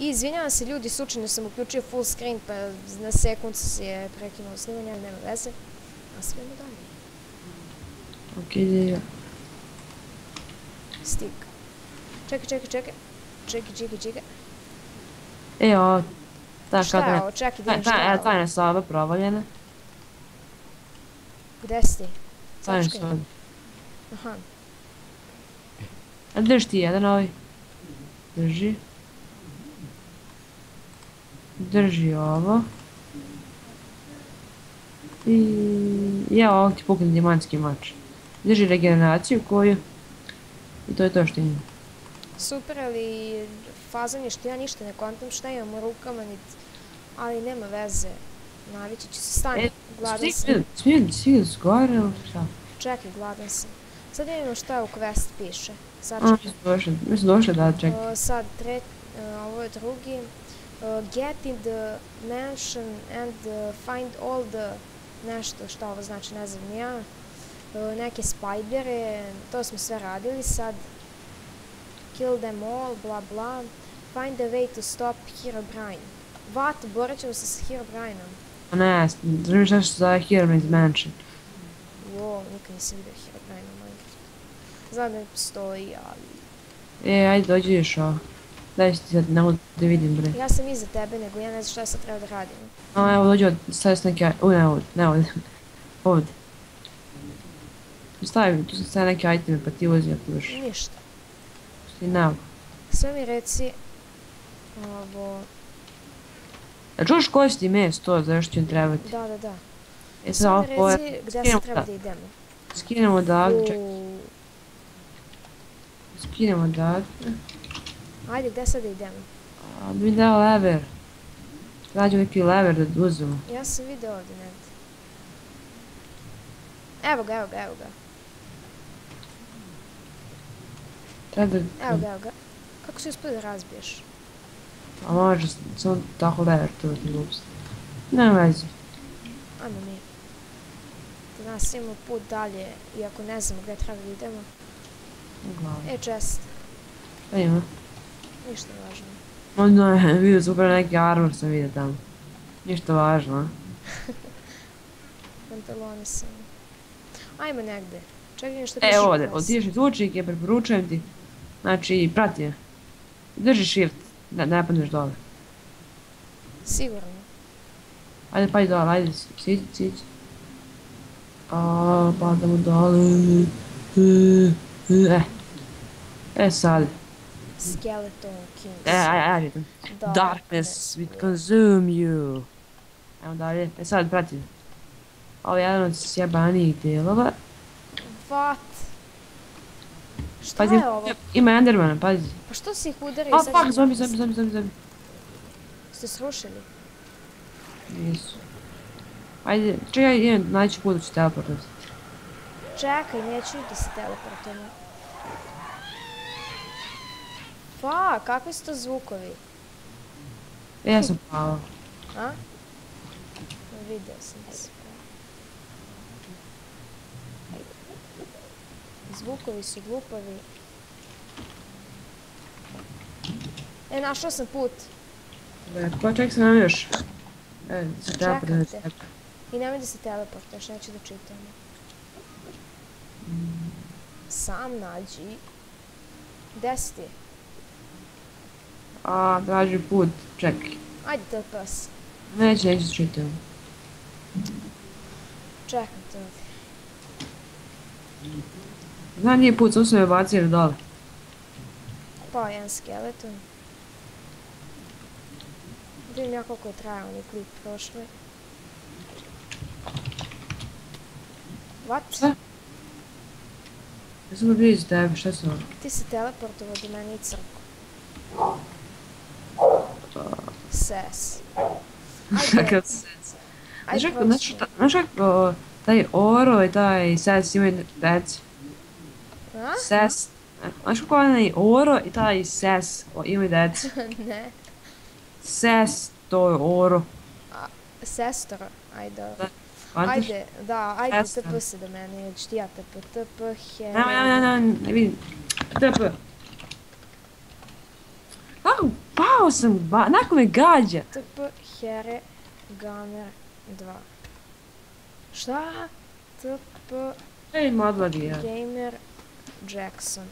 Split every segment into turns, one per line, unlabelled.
I izvinjavam se ljudi, slučajno sam uključio full screen, pa na sekund se je prekinuo snimanje, ali nema veze. A svemo dalje.
Ok, ide.
Stik. Čekaj. Čekaj.
Evo,
Šta je ovo? Čekaj, da vidim šta je ovo.
tajna soba provaljena.
Gde si ti?
Tajna
Sačkaj.
soba.
Aha.
A drži ti jedan ovaj. Drži. Drži ovo. I evo ovdje ti pukne dijamantski mač. Drži regeneraciju koju. I to je to što ima.
Super, ali fazan je što ja ništa ne kontam šta imam u rukama, ali nema veze. Navići ću se, stani, gladan sam.
Svi su gore ili šta?
Čekaj, gladan sam. Sad vidimo šta u quest piše.
Mi smo došli da čekaj.
Sad, ovo je drugi. Get in the mansion and find all the... nešto šta ovo znači, ne znam ja. Neke spajdere, to smo sve radili sad. Kill them all, bla bla. Find a way to stop Herobrine. What? Borit ćemo se s Herobrineom.
Ne, znaš šta se zove Herobrine's Mansion.
Wow, nikad nisam vidio Herobrine u Minecraftu. Znam da ne postoji, ali...
Ajde dođi još ovo. Daj ti sad, ne mogu da vidim bre.
Ja sam iza tebe, nego ja ne znam šta sad treba da radim.
Evo dođi od, stavio sam neki, ne ovdje. Ovdje. Tu sam stavio neke iteme pa ti uzi ako još.
Ništa.
Što ti navo.
Sve mi reci... Ovo...
Jel čuš koji si ti mes to, za još će mi trebati?
Da.
Sad
Sve mi
ovo
reci gde se treba da idemo.
Skinemo odavde, čekaj. Skinemo odavde.
Ajde, gde sad da idemo?
Da mi dao lever. Rađu neki lever da uzemo.
Ja sam vidio ovdje negdje. Evo ga. Evo ga. Kako si uspio da razbiješ?
A može, samo tako lever to ti glupost. Nema veze.
Ajmo mi. Da nas imamo put dalje, iako ne znamo gdje treba da idemo.
Uglavnom.
Chest.
Šta ima?
Ništa važno.
Onda vidio super neki armor sam vidio tamo. Ništa važno, a?
Pantaloni sam. Ajmo negdje. Čekaj nešto piše.
Ovdje, otiš iz učenike, preporučujem ti. Znači, prati je. Drži shift, ne padneš dole.
Sigurno.
Ajde, pa i dole, ajde, siđi. Padamo dole. Sad.
Skeleton Kings.
Ajde. Darkness will consume you. Ajmo dalje, sad prati. Ovo je jedan od sjebanijih dijelova.
What? Šta je ovo?
Ima Endermana, pazi.
Pa što si ih udario?
Fuck, zombi.
Ste srušili?
Nisu. Ajde, čekaj, idem naći put da ću teleportati.
Čekaj, neću da se teleportujemo. Fuck, kakvi su to zvukovi?
Ja sam pao.
A? Vidio sam da se pao. Zvukovi su glupavi. Našao sam put.
Čekaj sam nam još. Se teleportati.
Čekajte. I nemoj da se teleportaš, neću da čitam. Sam nađi. Gde si ti?
Traži put, čekaj.
Ajde TPS.
Neću da čitam.
Čekam te ovdje.
Znam nije put, sam se me bacili dole.
Pao jedan skeleton. Vidim ja koliko je trajao oni klip prošli. What?
Šta? Ja sam ga bio iz tebe, šta sam ovo?
Ti se teleportovao do mene i crku. Ses.
Kakav sens. Znaš kako taj Oro i taj Ses imaju deci? Ses. Znaš kako onaj Oro i taj Ses imaju deci?
Ne.
Ses, to je Oro.
Sestor, ajde.
Vantiš?
Ajde TP se do mene, jer ću ti ja TP,
Ne vidim. TP. Au! Pao sam, onako me gađa.
TP Here Gamer 2. Šta? TP
Ej, modlagi ja.
Gamer Jackson.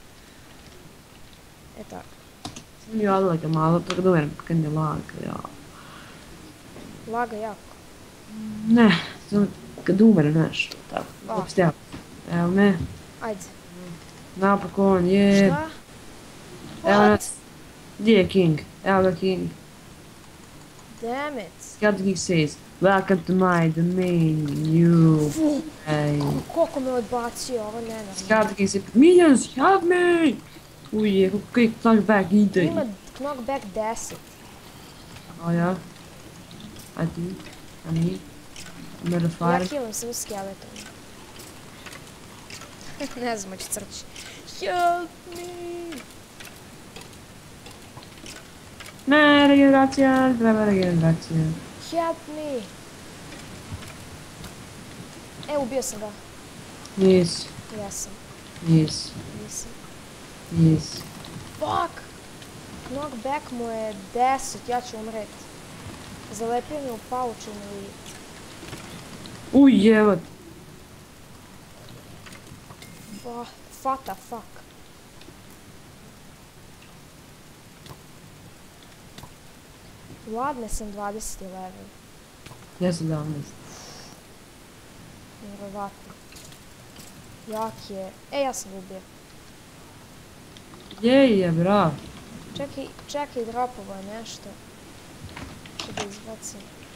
E tako.
Mi odlaga malo, tako da uverim kad ne laga, ja.
Laga jako.
Ne, kad uverim, znaš, tako. Opstijal. Evo me,
Ajde.
napokon, je.
Šta?
Evo
What?
nas. Gdje je King? Evo ga King.
Damn it.
Skeleton King says, welcome to my domain, you.
Fu,
Ej.
koliko me odbacio, ovo nenormalno.
Skeleton King says, minions, help me! Uje, kako kijk knockback ide.
Ima knockback 10.
O ja. A ti? A mi? Mera
Ja
fire.
healam samo skeleton. Ne znam, hoće crći. Help me!
Ne, regeneracija, treba regeneracija.
Help me! E, ubio sam ga.
Nisi,
Jesam.
nisi,
Nisam.
nisi.
Fuck! Knockback mu je 10, ja ću umret. Zalepio me u paučinu i...
Uj, jevat.
What the fuck? Ladne sam 20. level.
Ja sam 17.
Vjerovatno. Jak je... E, ja sam ubio.
Je, bravo.
Čekaj, dropovo je nešto. Ću da izbacim.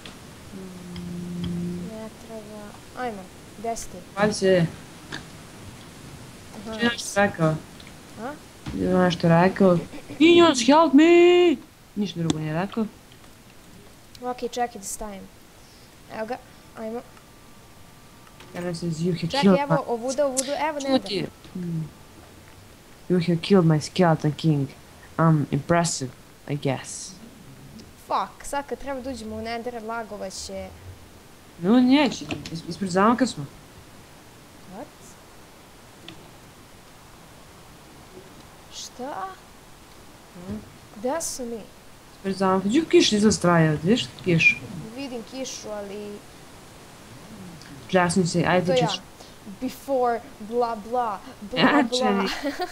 Ne treba... Ajmo, 10.
Hvala se.
Aha,
Ti nešto rekao?
A?
Ti nešto rekao? Minions, help me! Ništa drugo nije rekao.
Ok, čekaj da stavim. Evo ga, ajmo.
Kada says, you have
Čekaj,
killed
evo, ovuda, evo ne da.
Čuti. You have killed my skeleton king. Impressive, I guess.
Fuck, sad kad treba da uđemo u Nether, lagovaće.
No, neće. Ispred zamka smo.
What? Šta? Gde su mi?
Ispred zamka. Gdje kiš izlaz traja? Vidiš kiš?
Vidim kišu, ali...
Jasni se,
To
ajde
ja.
ćeš.
Before, bla bla, bla
Ja,
bla.
čeni.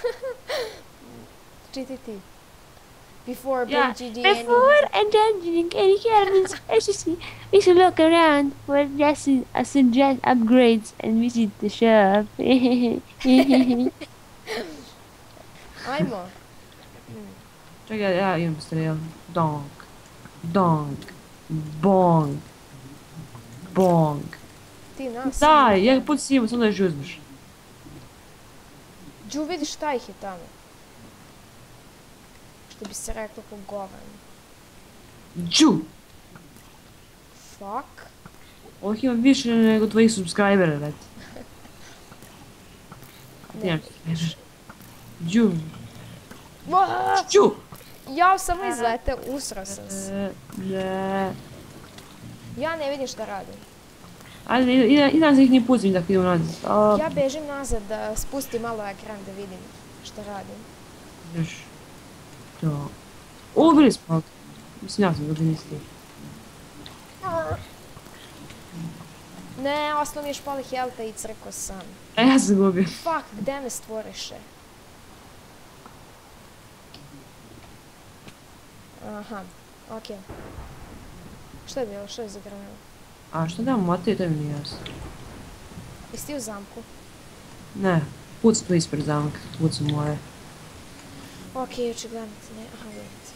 Čitaj ti. Before
Yeah,
BGD
Before entering any cabin's SSC, we should look around for suggest upgrades and visit the shop.
Ajmo.
Čekaj, ja imam strel. Donk. Donk. Bong. Bong.
Ti nas.
Daj, ja put si imam, samo da još uzmeš.
Đu, vidiš šta ih je tamo. Što bi se reklo ko govan.
Đu!
Fuck.
Ovih ima više nego tvojih subscribera, reti. Ti
Ne.
nemaš ti kažeš. Đu!
Aaaa!
Đu!
Ja samo izleteo, usrao sam se.
Ne.
Ja ne vidim šta radim.
Ajde, i nas ih nije pustim da idemo nazad.
Ja bežim nazad da spustim malo ekran da vidim šta radim.
Još. To. Ubili smo. Mislim, ja sam da nisi ti.
Ne, ostalo mi još pola helta i crko sam.
A ja sam gubio.
Fuck, gde me stvoriše? Aha, okej. Šta je bilo, šta je zagrmilo?
A što da mote, to mi nije jasno.
Jesi ti u zamku?
Ne, put tu ispred zamka, put su moje.
Okej, očigledno ti ne, aha, vidite.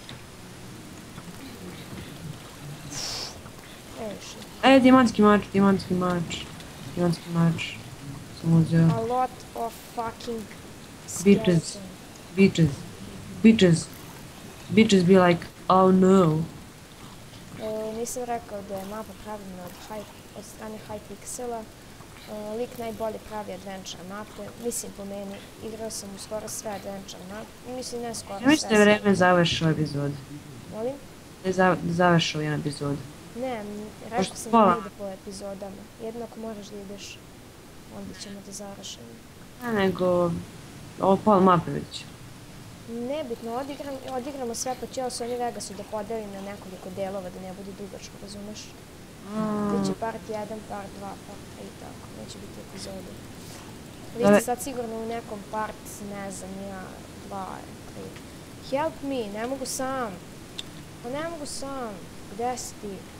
Evo još je.
Dijamantski mač, dijamantski mač. Dijamantski mač. Sam uzeo.
A lot of fucking
Bitches.
skeleton.
Bitches. Bitches. Bitches be like, oh no.
Nisam rekao da je mapa pravljena od strane Hypixela. Lik najbolje pravi adventure mape. Mislim po meni, igrao sam u skoro sve adventure mape. Mislim ne skoro
Ja mislim da je
sve.
vreme završio epizod.
Molim?
Da je završio jedan epizod.
Ne, rekao
Pošto
sam
pola.
da ide po epizodama. Jedno ako moraš da ideš, onda ćemo da završimo.
Ne, nego... Ovo pola mape već.
Nebitno, odigramo sve pa će Sony Vegasu da podelim na nekoliko delova, da ne bude dugačko, razumeš? Biće part 1, part 2, part 3 i tako, neće biti epizode. Vi ste sad sigurno u nekom part, ne znam, 2, 3. Help me, ne mogu sam. Pa ne mogu sam. Gde si ti?